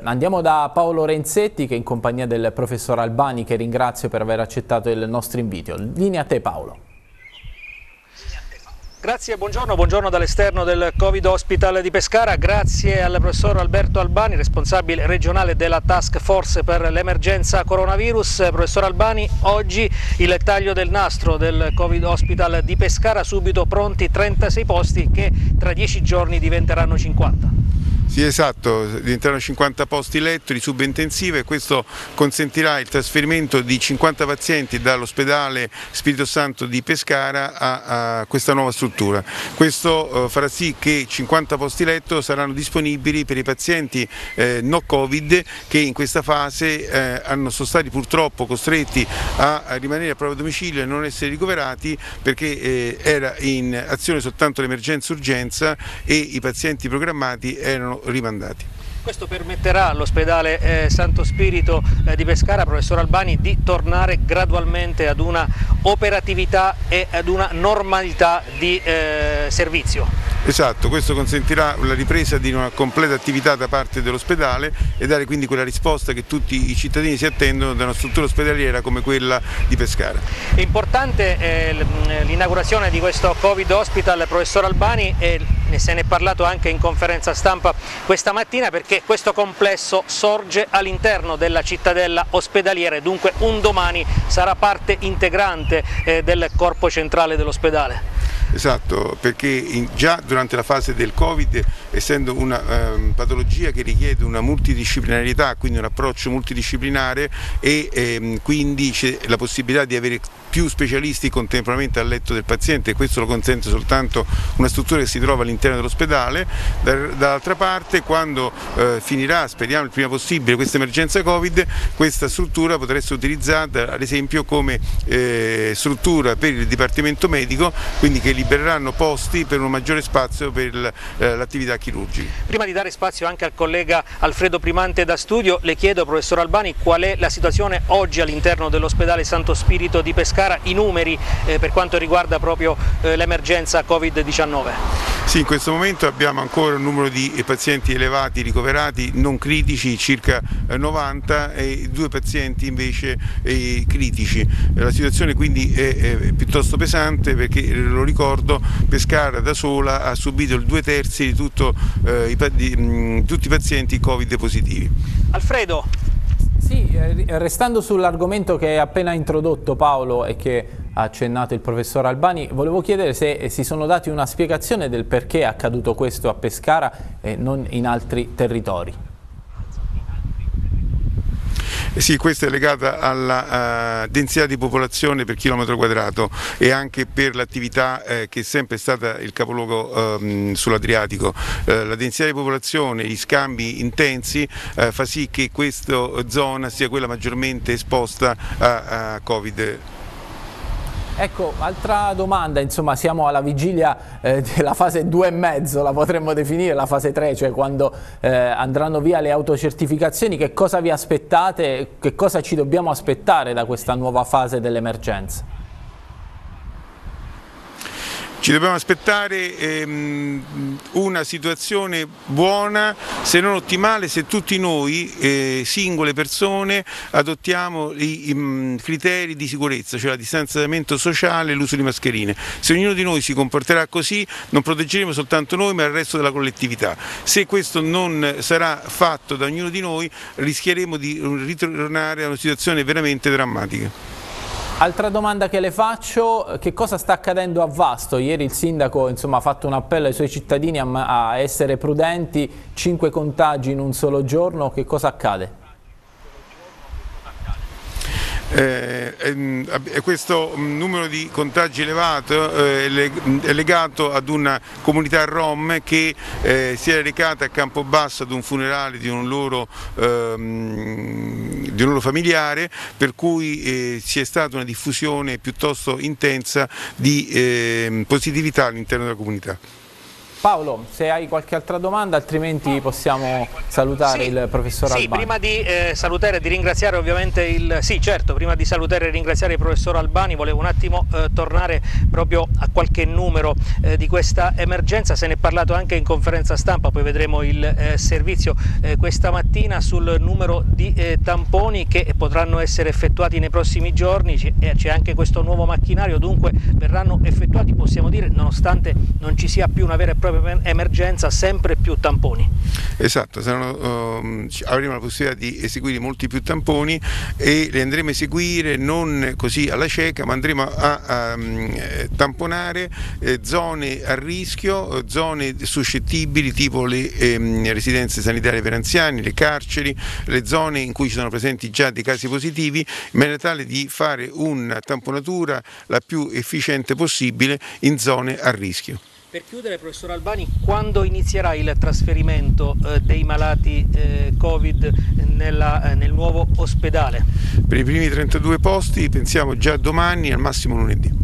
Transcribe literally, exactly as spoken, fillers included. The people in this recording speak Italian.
Andiamo da Paolo Renzetti, che è in compagnia del professor Albani, che ringrazio per aver accettato il nostro invito. Linea a te, Paolo. Grazie, buongiorno, buongiorno dall'esterno del Covid Hospital di Pescara, grazie al professor Alberto Albani, responsabile regionale della Task Force per l'emergenza coronavirus. Professor Albani, oggi il taglio del nastro del Covid Hospital di Pescara, subito pronti trentasei posti che tra dieci giorni diventeranno cinquanta. Sì, esatto, diventeranno cinquanta posti letto di subintensiva e questo consentirà il trasferimento di cinquanta pazienti dall'ospedale Spirito Santo di Pescara a, a questa nuova struttura. Questo eh, farà sì che cinquanta posti letto saranno disponibili per i pazienti eh, no Covid che in questa fase eh, hanno, sono stati purtroppo costretti a, a rimanere a proprio domicilio e non essere ricoverati perché eh, era in azione soltanto l'emergenza urgenza e i pazienti programmati erano rimandati. Questo permetterà all'ospedale eh, Santo Spirito eh, di Pescara, professor Albani, di tornare gradualmente ad una operatività e ad una normalità di eh, servizio. Esatto, questo consentirà la ripresa di una completa attività da parte dell'ospedale e dare quindi quella risposta che tutti i cittadini si attendono da una struttura ospedaliera come quella di Pescara. È importante eh, l'inaugurazione di questo Covid Hospital, professor Albani, e se ne è parlato anche in conferenza stampa questa mattina, perché questo complesso sorge all'interno della cittadella ospedaliera e dunque un domani sarà parte integrante eh, del corpo centrale dell'ospedale. Esatto, perché in, già durante la fase del Covid, essendo una eh, patologia che richiede una multidisciplinarietà, quindi un approccio multidisciplinare e eh, quindi c'è la possibilità di avere più specialisti contemporaneamente al letto del paziente e questo lo consente soltanto una struttura che si trova all'interno dell'ospedale. Dall'altra parte, quando eh, finirà, speriamo il prima possibile, questa emergenza Covid, questa struttura potrà essere utilizzata ad esempio come eh, struttura per il Dipartimento Medico, quindi che libereranno posti per un maggiore spazio per l'attività chirurgica. Prima di dare spazio anche al collega Alfredo Primante da studio, le chiedo, professor Albani, qual è la situazione oggi all'interno dell'ospedale Santo Spirito di Pescara, i numeri eh, per quanto riguarda proprio eh, l'emergenza Covid diciannove. Sì, in questo momento abbiamo ancora un numero di pazienti elevati ricoverati, non critici, circa novanta, e due pazienti invece eh, critici. La situazione quindi è, è piuttosto pesante perché, lo ricordo, Pescara da sola ha subito il due terzi di, tutto, eh, i, di mh, tutti i pazienti Covid positivi. Alfredo. Sì, restando sull'argomento che ha appena introdotto Paolo e che ha accennato il professor Albani, volevo chiedere se si sono dati una spiegazione del perché è accaduto questo a Pescara e non in altri territori. Sì, questa è legata alla uh, densità di popolazione per chilometro quadrato e anche per l'attività eh, che è sempre stata il capoluogo um, sull'Adriatico. Uh, la densità di popolazione, gli scambi intensi uh, fa sì che questa zona sia quella maggiormente esposta a, a Covid. Ecco, altra domanda, insomma siamo alla vigilia eh, della fase due e mezzo, la potremmo definire la fase tre, cioè quando eh, andranno via le autocertificazioni. Che cosa vi aspettate, che cosa ci dobbiamo aspettare da questa nuova fase dell'emergenza? Ci dobbiamo aspettare ehm, una situazione buona, se non ottimale, se tutti noi, eh, singole persone, adottiamo i, i criteri di sicurezza, cioè la distanziamento sociale e l'uso di mascherine. Se ognuno di noi si comporterà così, non proteggeremo soltanto noi ma il resto della collettività. Se questo non sarà fatto da ognuno di noi, rischieremo di ritornare a una situazione veramente drammatica. Altra domanda che le faccio, che cosa sta accadendo a Vasto? Ieri il sindaco, insomma, ha fatto un appello ai suoi cittadini a, a essere prudenti, cinque contagi in un solo giorno, che cosa accade? Eh, eh, questo numero di contagi elevato eh, è legato ad una comunità rom che eh, si è recata a Campobasso ad un funerale di un loro, ehm, di un loro familiare, per cui eh, ci è stata una diffusione piuttosto intensa di eh, positività all'interno della comunità. Paolo, se hai qualche altra domanda, altrimenti possiamo salutare sì, il professor Albani. Sì, prima di eh, salutare e di ringraziare ovviamente il... Sì, certo, prima di salutare e ringraziare il professor Albani, volevo un attimo eh, tornare proprio a qualche numero eh, di questa emergenza. Se ne è parlato anche in conferenza stampa, poi vedremo il eh, servizio eh, questa mattina sul numero di eh, tamponi che potranno essere effettuati nei prossimi giorni. C'è anche questo nuovo macchinario, dunque verranno effettuati, possiamo dire, nonostante non ci sia più una vera e propria emergenza, sempre più tamponi. Esatto, saranno, um, avremo la possibilità di eseguire molti più tamponi e li andremo a eseguire non così alla cieca, ma andremo a, a, a tamponare eh, zone a rischio, zone suscettibili tipo le ehm, residenze sanitarie per anziani, le carceri, le zone in cui ci sono presenti già dei casi positivi, in maniera tale di fare una tamponatura la più efficiente possibile in zone a rischio. Per chiudere, professor Albani, quando inizierà il trasferimento eh, dei malati eh, Covid nella, eh, nel nuovo ospedale? Per i primi trentadue posti pensiamo già domani, al massimo lunedì.